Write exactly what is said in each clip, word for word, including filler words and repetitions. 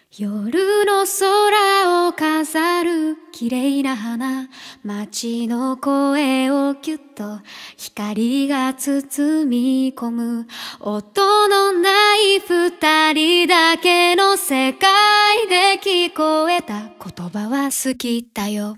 夜の空を飾る綺麗な花、街の声をぎゅっと光が包み込む、音のない二人だけの世界で聞こえた言葉は好きだよ。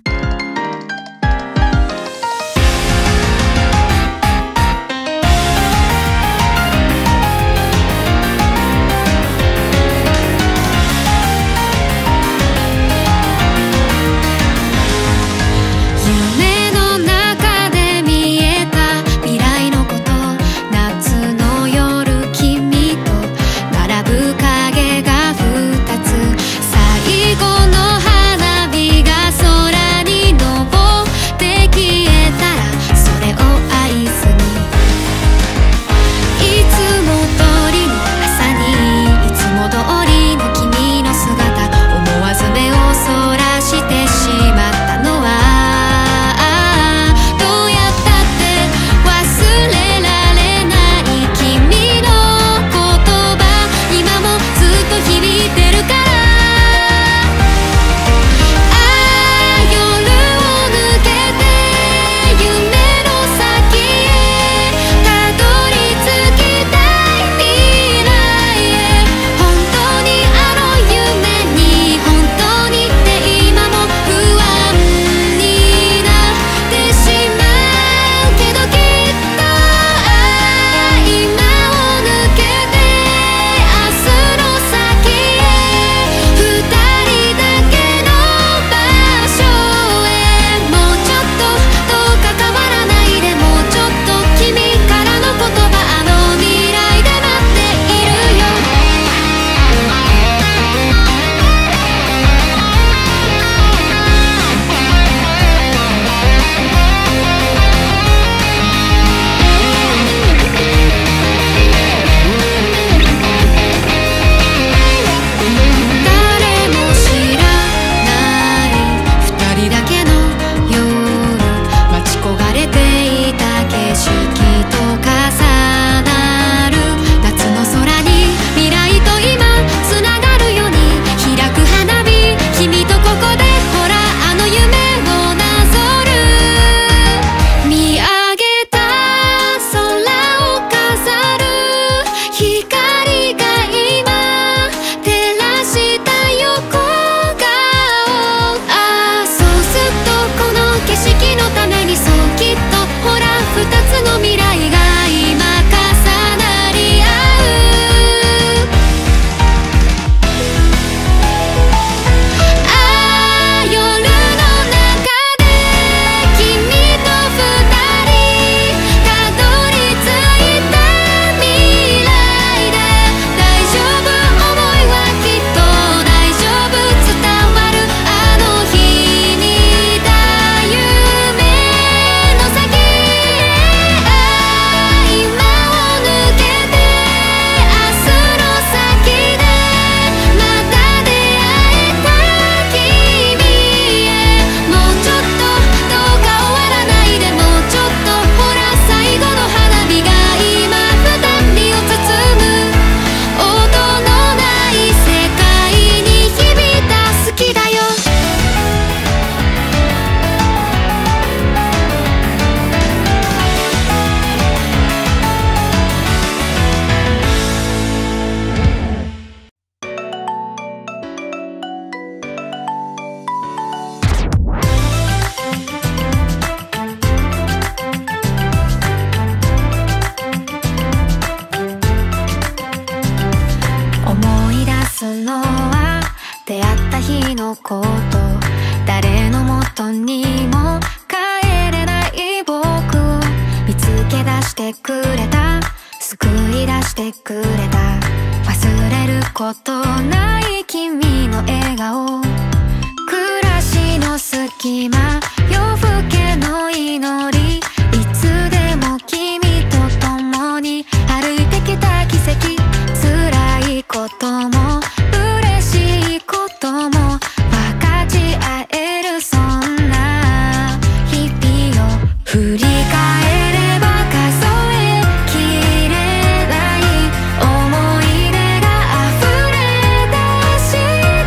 振り返れば数えきれない思い出が溢れ出し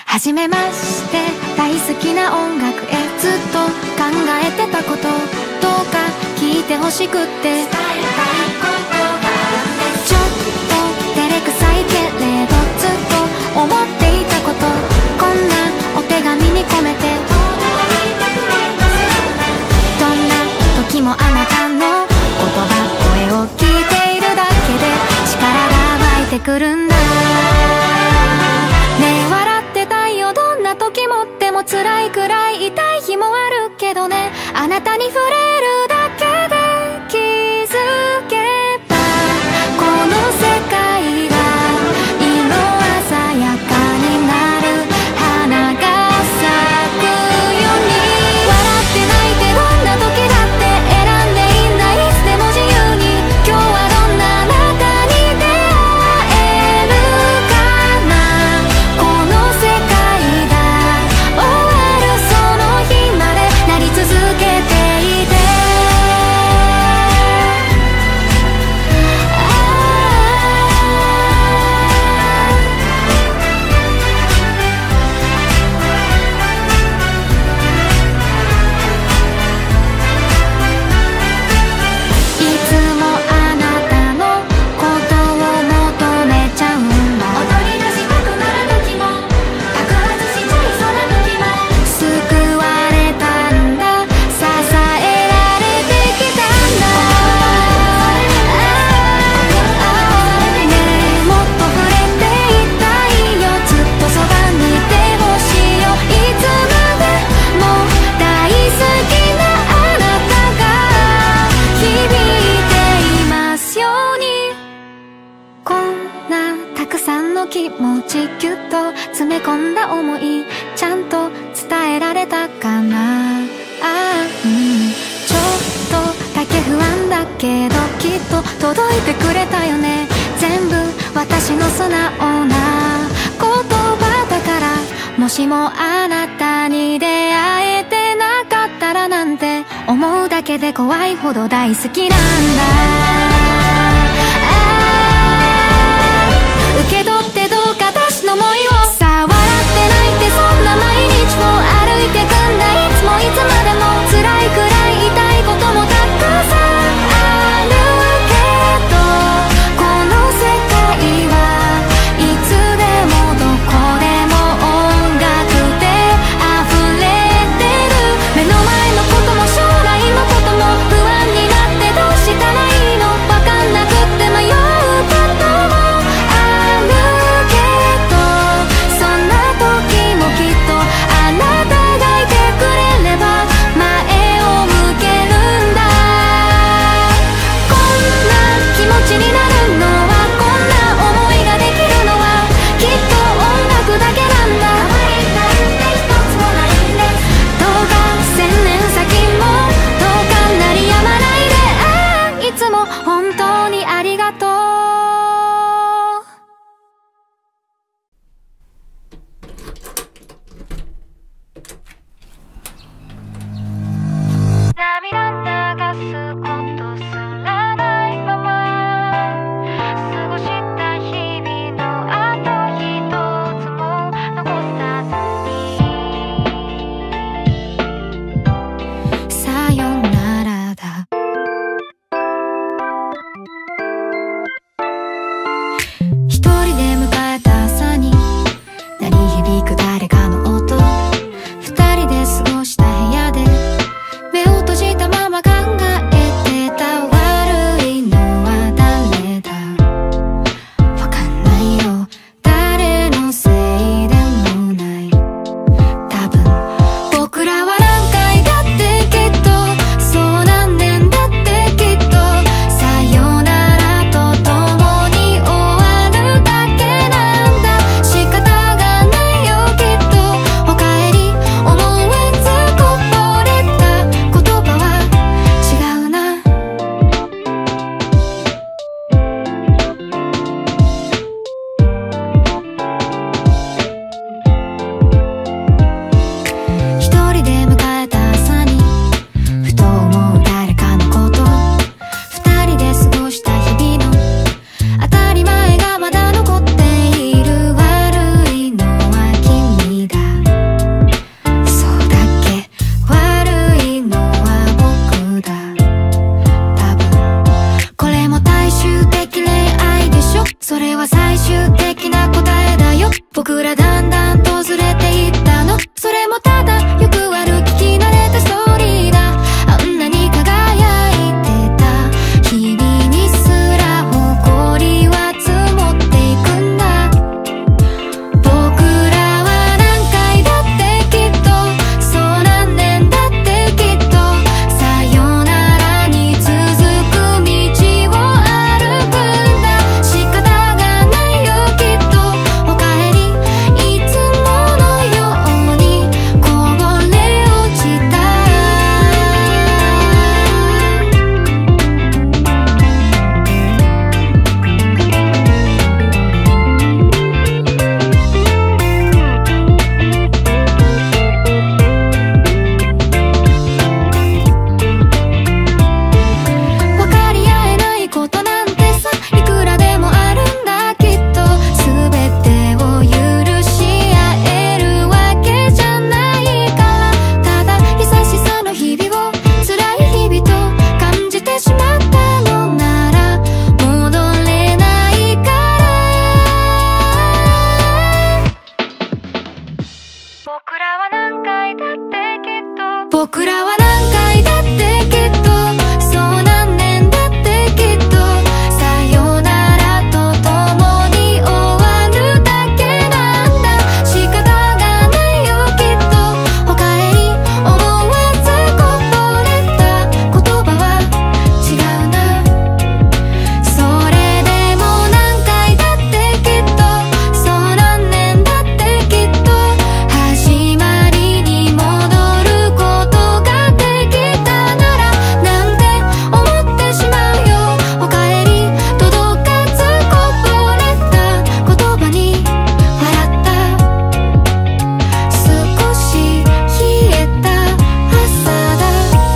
初めまして、大好きな音楽へずっと考えてたこと、どうか聞いてほしくって。伝えたいことがあるんです。ちょっと照れくさいけれどずっと思っていたこと、こんなお手紙に込めて。どんな時もあなたの言葉、声を聞いているだけで力が湧いてくるんだ。ねえ笑ってたいよ、どんな時も。でも辛いくらい痛い日もあるけどね、あなたに触れるだけで気づけば、この世界が色鮮やかになる、花が咲くように。笑って泣いてどんな時だって選んでいいんだ、いつでも自由に。今日はどんなあなたに出会えるかな。この世界が終わるその日までなり続けていて。いつもあなたのことを求めちゃうんだ。踊り出したくなる時も爆発しちゃいそうな時も、救われたんだ、支えられてきたんだ。ねえもっと触れていたいよ、ずっとそばにいてほしいよ。いつまでも大好きなあなたが響いていますように。こんなたくさんの気持ちぎゅっと詰め込んだ思い、ちゃんと伝えられたかな。あー、うん、ちょっとだけ不安だけどきっと届いてくれたよね。全部私の素直な言葉だから。もしもあなたに出会えてなかったらなんて思うだけで怖いほど大好きなんだ。あー、受け取ってどうか私の想いを。さあ笑って泣いてそんな毎日を歩いてくんだ。いつもいつまでも辛いくらい痛いこともたくさんあるけど、この世界はいつでもどこでも音楽で溢れてる。目の前のことも将来のことも不安になってどうしたらいいの、わかんなくって迷うこともあるけど、 僕らは何回だってきっと、そう何年だってきっと、さよならと共に終わるだけなんだ。仕方がないよきっと、おかえり思わずこぼれた言葉は違うな。それでも何回だってきっと、そう何年だってきっと、始まりに戻ることができたならなんて思ってしまうよ。おかえり届かずこぼれた言葉に笑った。少し冷えた朝だ。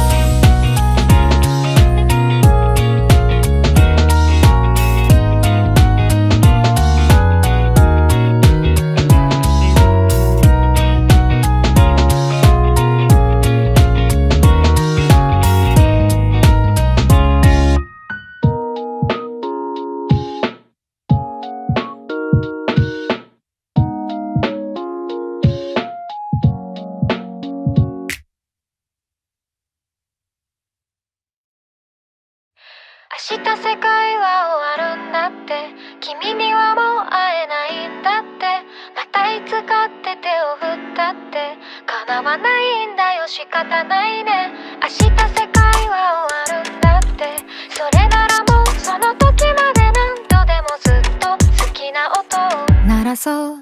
明日世界は終わるんだって、君にはもう会えないんだって、またいつかって手を振ったって叶わないんだよ、仕方ないね。明日世界は終わるんだって、それならもうその時まで何度でもずっと好きな音を鳴らそう。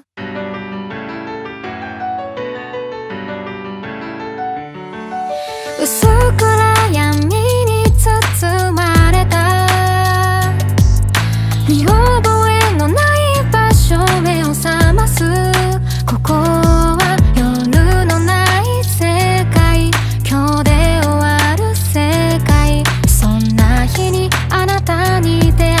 薄暗闇に包まれた見覚えのない場所、目を覚ますここは夜のない世界、今日で終わる世界。そんな日にあなたに出会った。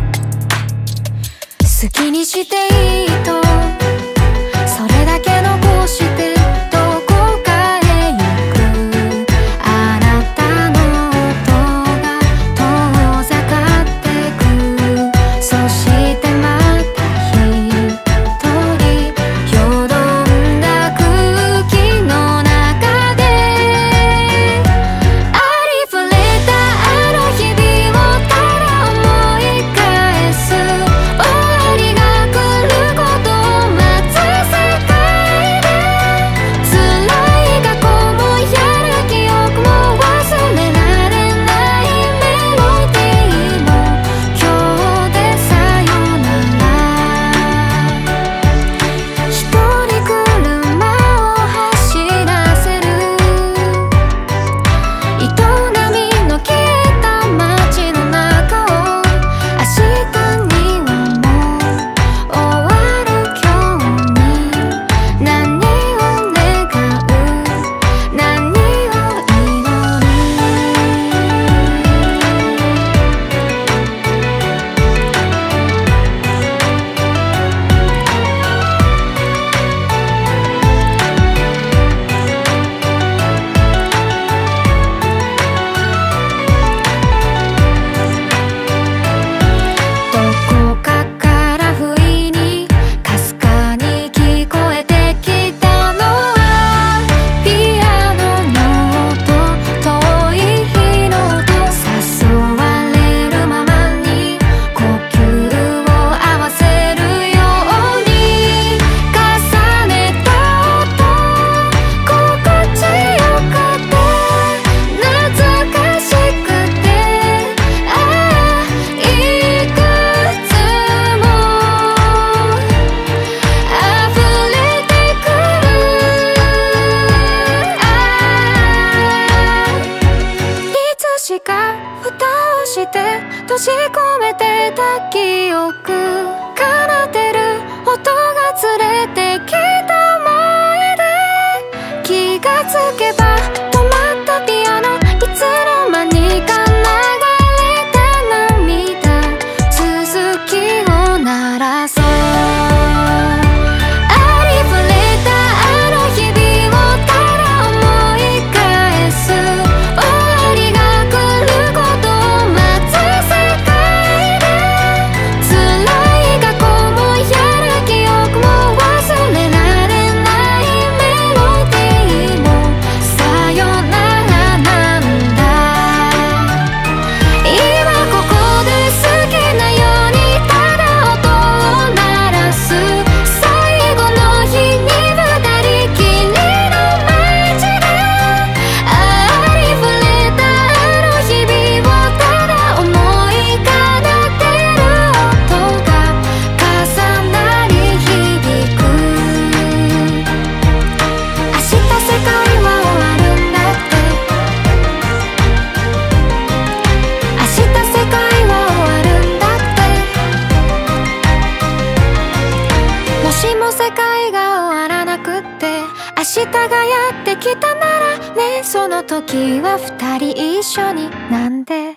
好きにしていいとそれだけ残してどこかへ行く。あなたの音が遠ざかってく。そしてまた一人よどんだ空気の中でありふれたあの日々をただ思い返す。終わりが来ることを待つ世界で、辛い過去もやる記憶も忘れられないメロディーも今日でさよなら。一人車を走らせる営みの消えた街の中を、明日にはもう終わる今日に何を願う、何を祈る。どこかから不意にかすかに聞こえてきたのはピアノの音、遠い日の音。誘われるままに呼吸を合わせるように重ねた音、心地よくて懐かしくて、ああいくつも溢れてくる。ああいつしか蓋をして閉じ込めてた記憶、奏でる音が連れてきた思い出。気がつけば止まったピアノ、いつの間にか流れた涙、続きを鳴らそう。ありふれたあの日々をただ思い返す。終わりが来ることを待つ世界で、辛い過去もやる記憶も忘れられないメロディーもさたがやってきたならね、その時は二人一緒になんで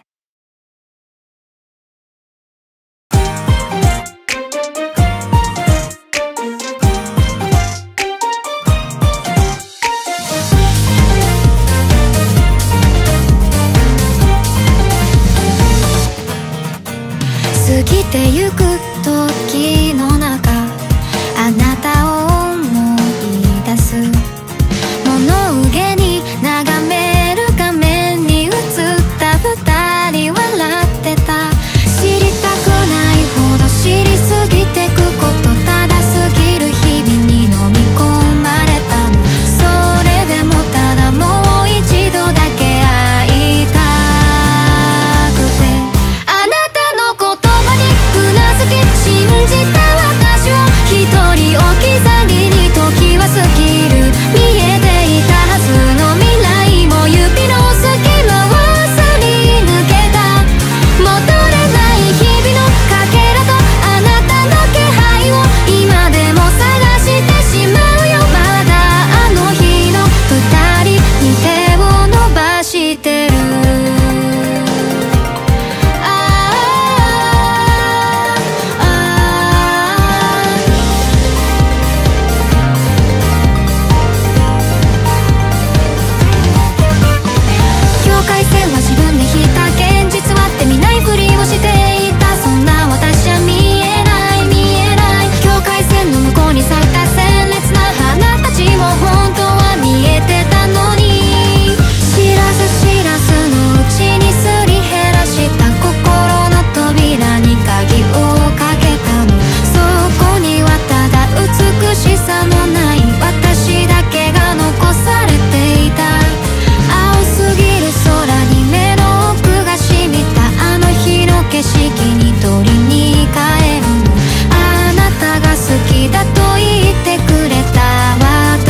過ぎてゆく時の中、あなたを思い出す。物憂げに眺める画面に映った二人笑ってた。知りたくないほど知りすぎてくこと、ただすぎる日々に飲み込まれたの。それでもただもう一度だけ会いたくて、あなたの言葉にうなずき信じた私を一人置き去りに時は過ぎる。見えていたはずの未来も指の隙間をすり抜けた。戻れない日々のかけらとあなたの気配を今でも探してしまうよ。まだあの日の二人に手を伸ばしてる。境界線は自分で引いた。現実はって見ないふりをしていた。そんな私は見えない見えない。境界線の向こうに咲いた鮮烈な花たちも本当は見えてたのに、知らず知らずのうちにすり減らした心の扉に鍵をかけたの。そこにはただ美しさのない私だけが残されていた。青すぎる空に目の奥が染みた。あの日の景色に取りに帰るの。あなたが好きだと言ってくれた私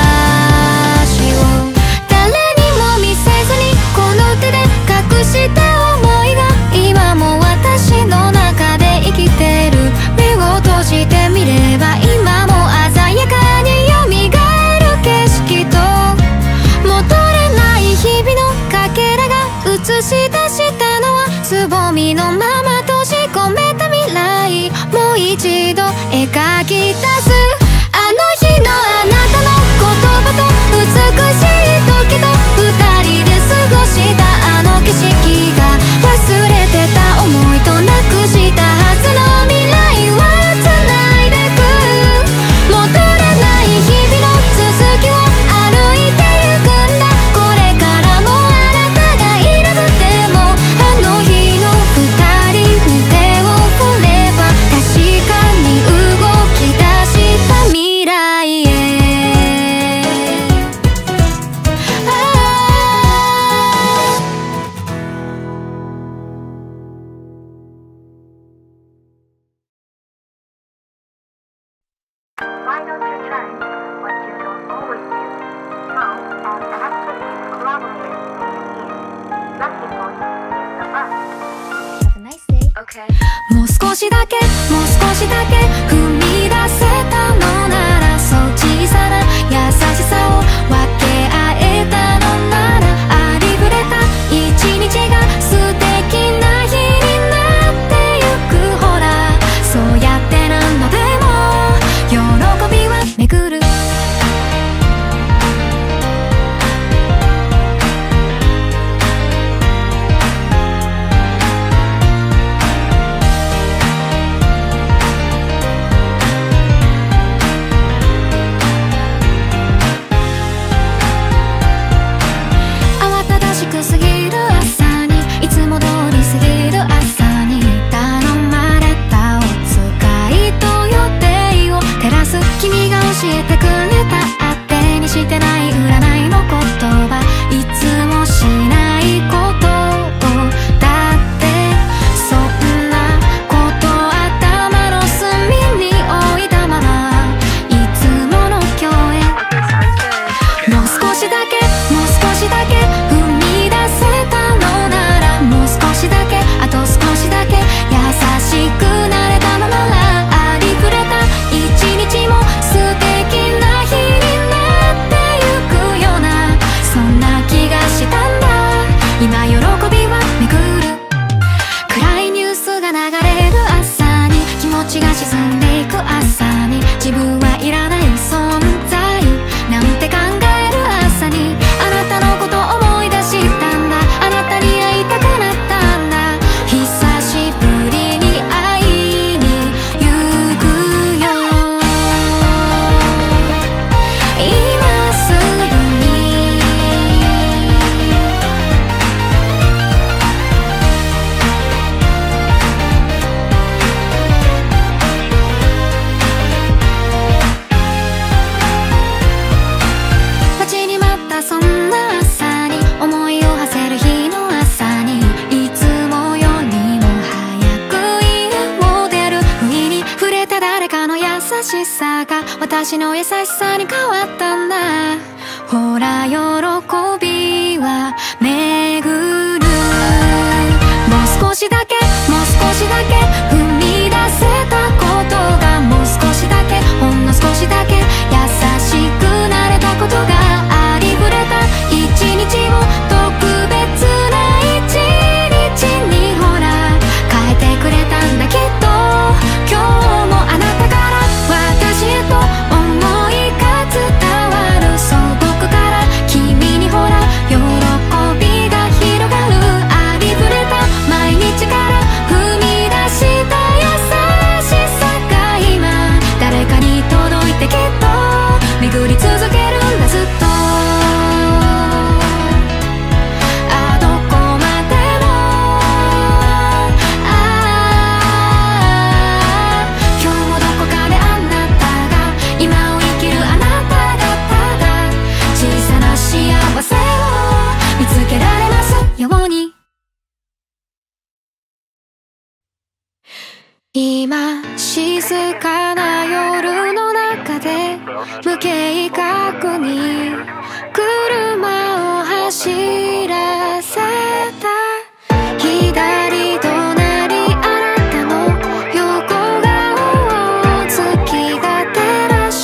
を誰にも見せずにこの手で隠した想いが今も私の中で生きてる。目を閉じてみれば今も鮮やかに蘇る景色と戻れない日々のかけらが映し出したのはつぼみのまま閉じ込めた未来。もう一度描き出すあの日のあなたの言葉と美しい時と二人で過ごしたあの景色が忘れてた思いとなくしたはずの未来は繋いでく。戻れない日々の続きを歩いてゆくんだ。これからもあなたがいなくてもあの日の二人に手を振れば確かに動き出した未来へ。ああ Why don't you try what you don't always do? Now, and actually collaborate in Lucky Point is the bus. Have a nice day. Okay. もう少しだけもう少しだけ踏み出せたのなら、そう小さな優しさを分け合えたのなら、ありふれた一日が素敵な日になってゆく。ほらそうやって何度でも喜びは巡る。 優しさに変わったんだ。ほら喜びは巡る。もう少しだけもう少しだけ踏み出せたことが、もう少しだけほんの少しだけ優しくなれたことがありふれた一日を特別な一日にほら変えてくれたんだ。きっと今日もあなたから私へと思いが伝わる。そう僕から君にほら喜びが広がる。ありふれた毎日から踏み出した優しさが今誰かに届いてきっと巡り続けるんだずっと。あどこまでもあ今日もどこかであなたが今を生きるあなたがただ小さな幸せを見つけられますように。今静かな夜の中で無計画に車を走らせた。左隣あなたの横顔を月が照らした。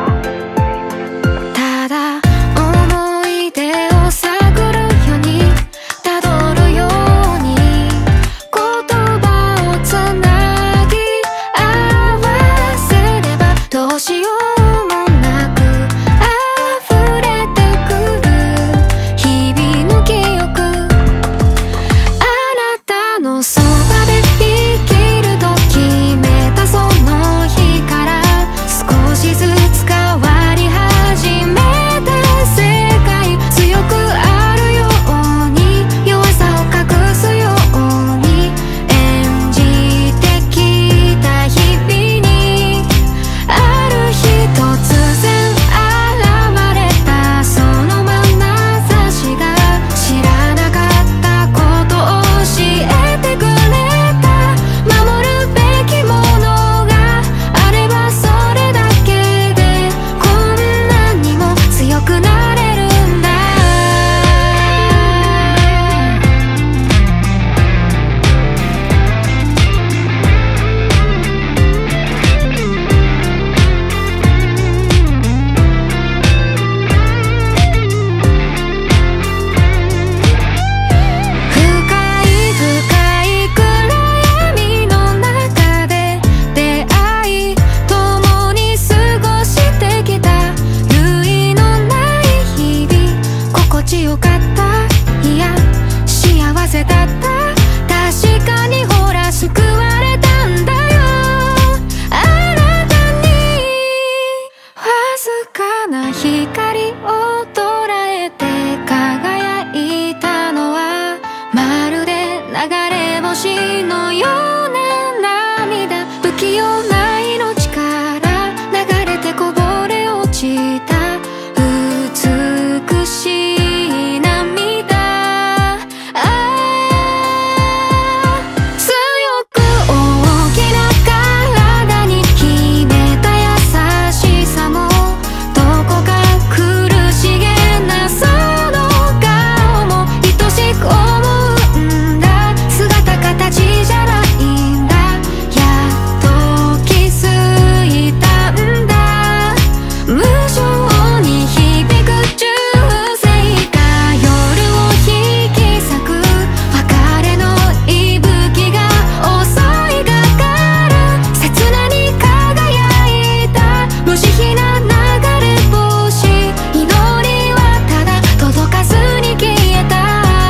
ただ思い出を探るようにたどるように言葉をつなぎ合わせればどうしようもなく溢れてくる日々の記憶。あなたのそばで生きると決めたその日から少しずつ変わり始めた世界。強くあるように弱さを隠すように演じてきた日々にある日突然現れたその眼差しが知らなかったことを教えてくれた。守るべきものがあればそれだけでこんなにも強くなれるんだ。深い深い暗闇の中で出会い共に過ごしてきた。類のない日々心地よかった。いや幸せだった。確かにほら救われたんだよ。あなたにわずかな光を捉えて輝いたのはまるで流れ星のような涙。不器用な命から流れてこぼれ落ちた美しい涙。あ強く大きな体に秘めた優しさもどこか苦しげなその顔も愛しく思うんだ。姿形じゃないんだ。やっと気づいたんだ。無性に響く銃声が夜を引き裂く。別れの息吹が襲いかかる。切なに輝いた無慈悲な流れ星。祈りはただ届かずに消えた。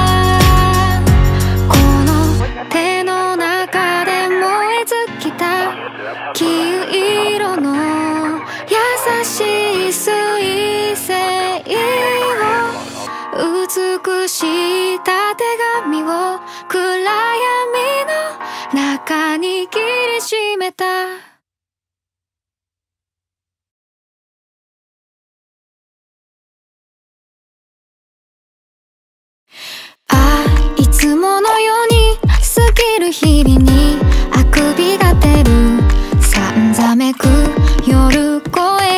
この手の中で燃え尽きた黄色の優しい水星を美しいた手紙を暗闇の中に握りしめた。あいつものように過ぎる日々にあくびが出る。さんざめく夜声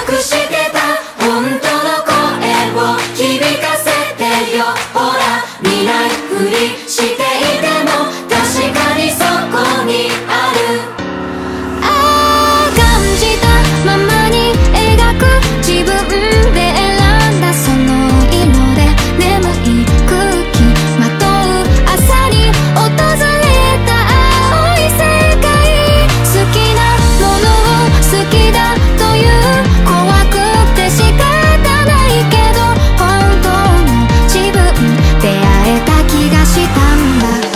隠してた本当の声を響かせてよ。ほら見ないふりしていても確かにそこにある。ああ感じたままに描く自分で選んだその色で眠い空気まとう朝に訪れた青い世界。好きなものを好きだという怖くて仕方ないけど本当の自分出会えた気がしたんだ。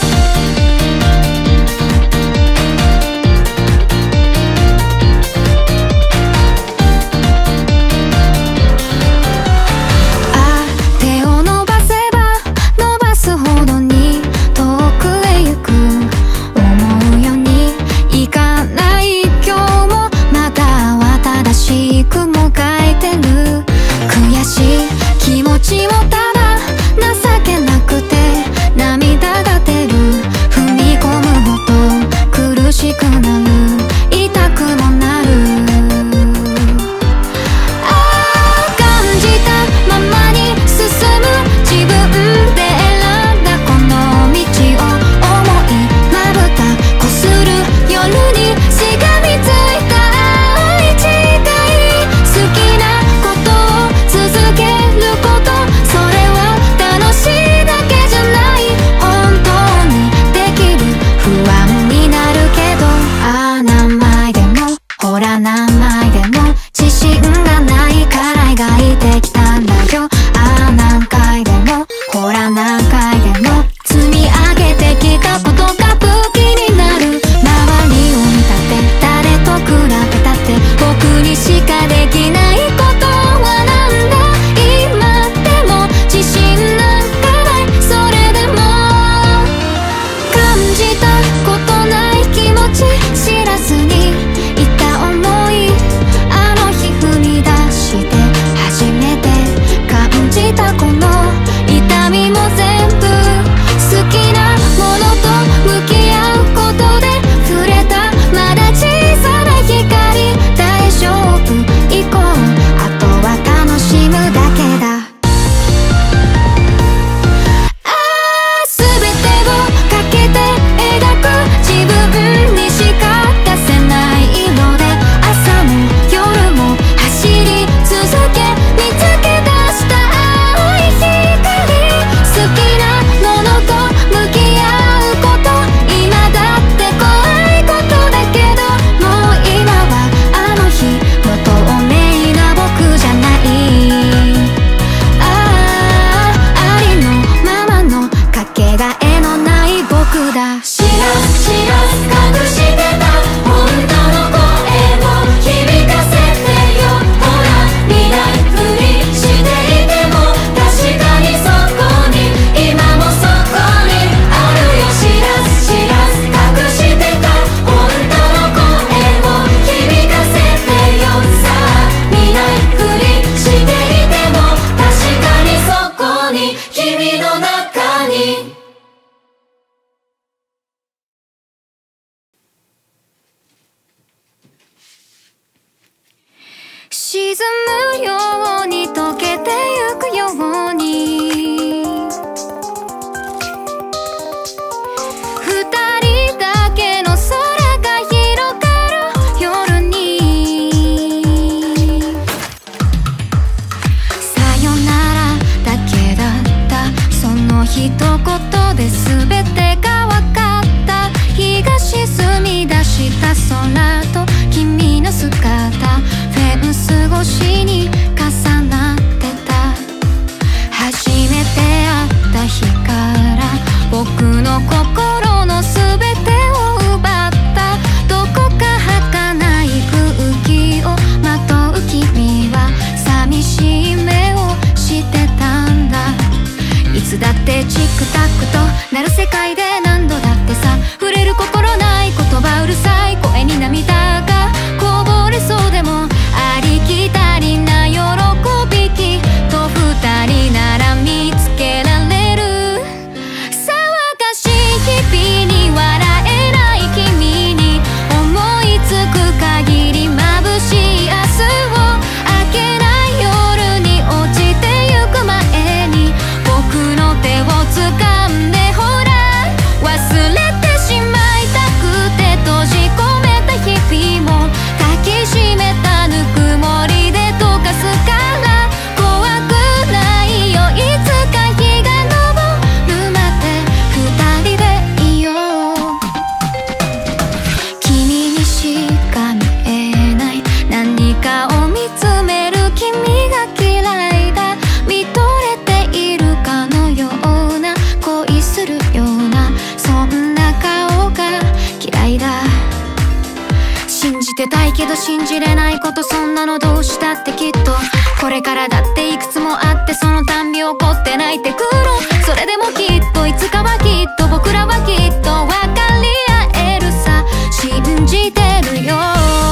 沈むように溶けてゆくように二人だけの空が広がる夜にさよならだけだったその一言で全てが分かった。日が沈み出した空と君の姿フェンス越しにが信じれないこと、そんなのどうしたってきっとこれからだっていくつもあって、そのたんび怒って泣いてくる。それでもきっといつかはきっと僕らはきっと分かり合えるさ、信じてるよ。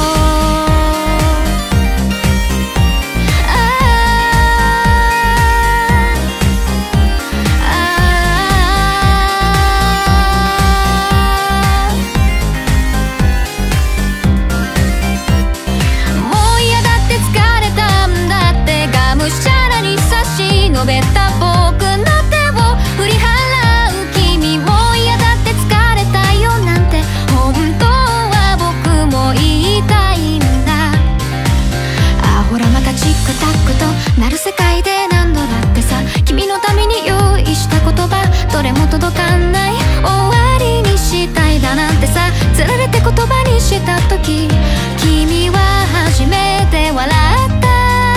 述べた僕の手を振り払う君も嫌だって疲れたよなんて本当は僕も言いたいんだ。あほらまたチックタックとなる世界で何度だってさ、君のために用意した言葉どれも届かない終わりにしたいだなんてさ、つられて言葉にした時君は初めて笑った。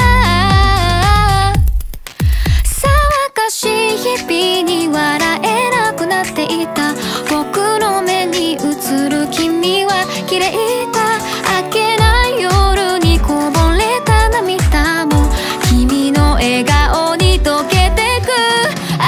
日々に笑えなくなっていた僕の目に映る君は綺麗だ。明けない夜にこぼれた涙も君の笑顔に溶けてく。あ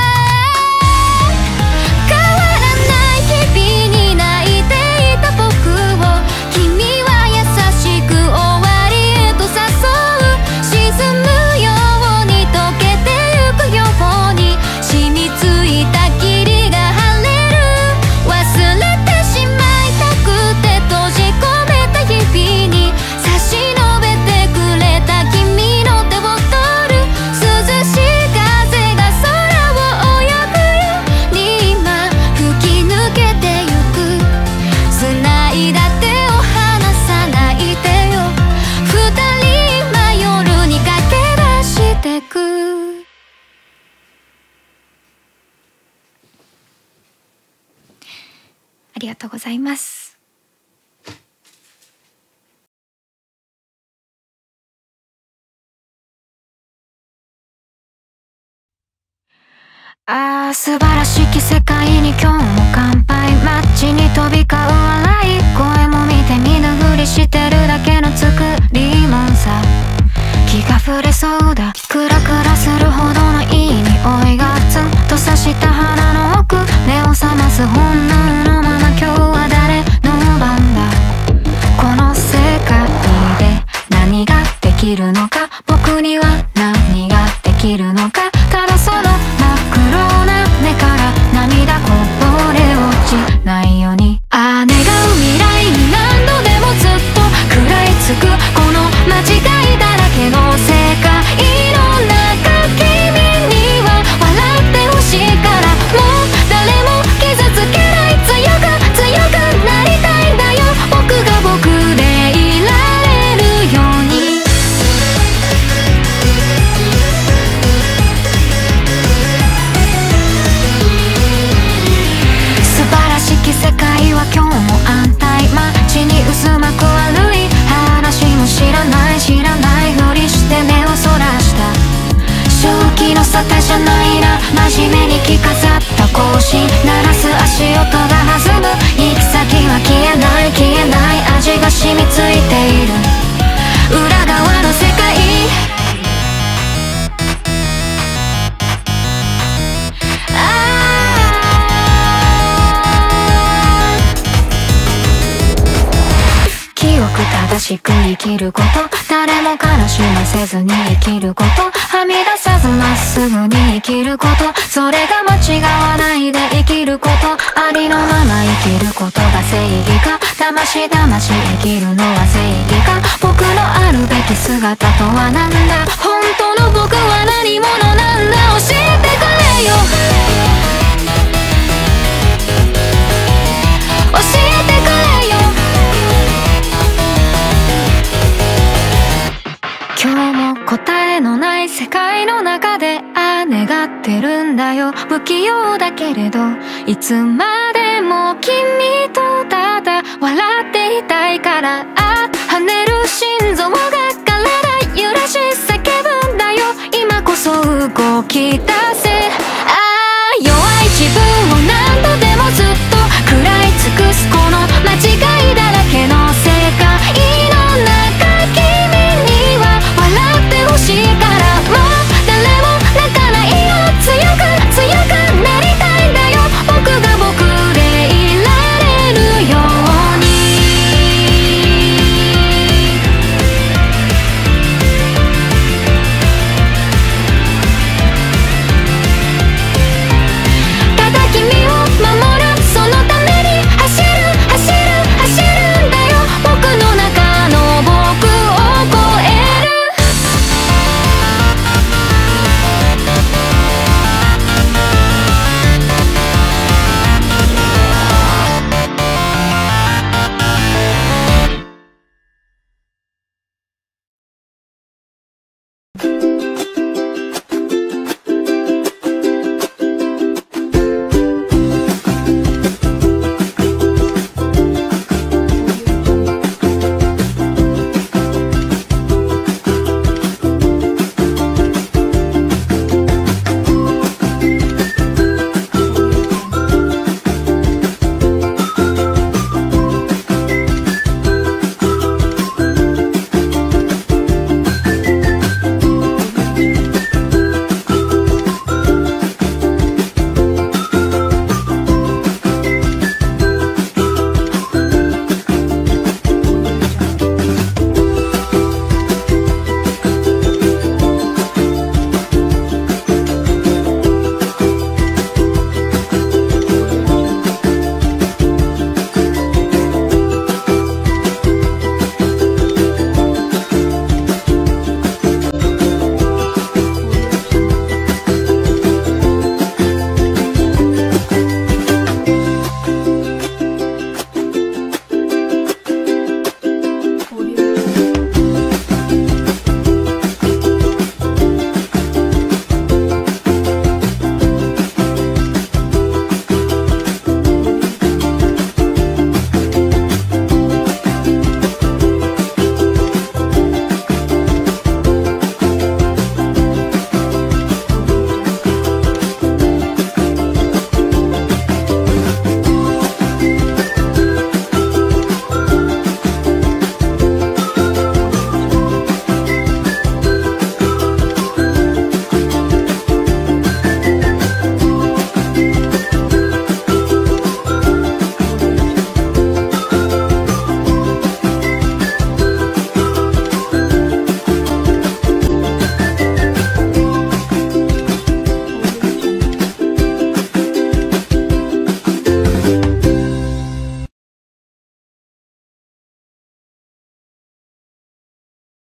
変わらない日々に泣いていた僕を君は優しく終わりへと誘う。沈むように溶けてゆくように染みついた霧が晴れる。忘れてしまいたくて閉じ込めた指に差し伸べてくれた君の手を取る。涼しい風が空を泳ぐように今吹き抜けてゆく。繋いだ手を離さないでよ、二人今夜に駆け出してく。ありがとうございます。ああ素晴らしき世界に今日も乾杯。街に飛び交う笑い声も見て見ぬふりしてるだけの作りもんさ。気が触れそうだ、クラクラするほどのいい匂いがツンと刺した鼻の奥、目を覚ます本能のまま今日は誰の番だ。この世界で何ができるのか、僕には何ができるのか。ただその真っ黒な目から涙こぼれ落ちないように、ああ願う未来に何度でもずっと食らいつくこの間違いだらけの世界の中、君には笑ってほしいからもう誰も傷つけない強く強くなりたいんだよ、僕が僕でいられるように。素晴らしき世界は今日も安泰。街に渦巻く悪い話も知らない知らないふりして目をそらした。正気の沙汰じゃないな、真面目に着飾った行進鳴らす足音が弾む。行き先は消えない消えない味が染みついている裏側の世界。正しく生きること、誰も悲しませずに生きること、はみ出さずまっすぐに生きること、それが間違わないで生きること、ありのまま生きることが正義か、魂魂生きるのは正義か、僕のあるべき姿とは何だ、本当の僕は何者なんだ、教えてくれよ教えてくれよ。今日も答えのない世界の中でああ願ってるんだよ、不器用だけれどいつまでも君とただ笑っていたいから、あ跳ねる心臓が